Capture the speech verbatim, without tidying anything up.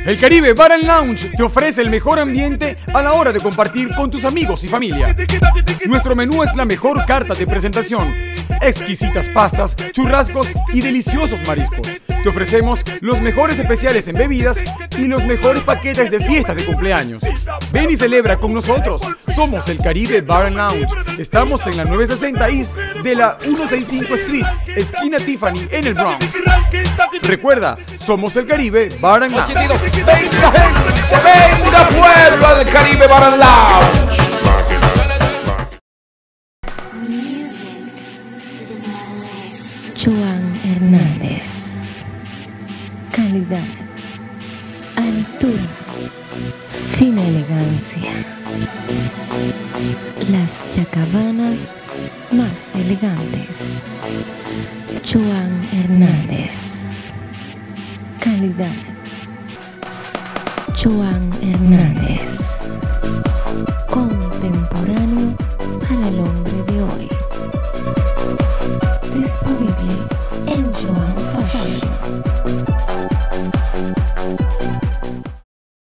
El Caribe Bar and Lounge te ofrece el mejor ambiente a la hora de compartir con tus amigos y familia. Nuestro menú es la mejor carta de presentación, exquisitas pastas, churrascos y deliciosos mariscos. Te ofrecemos los mejores especiales en bebidas y los mejores paquetes de fiestas de cumpleaños. Ven y celebra con nosotros. Somos el Caribe Bar and Lounge. Estamos en la novecientos sesenta East de la ciento sesenta y cinco Street, esquina Tiffany, en el Bronx. Recuerda, somos el Caribe Bar and Lounge. Venga, gente, venga, pueblo del Caribe Bar and Lounge. Joan Hernández. Calidad, altura, fina elegancia. Las chacabanas más elegantes. Joan Hernández. Calidad. Joan Hernández.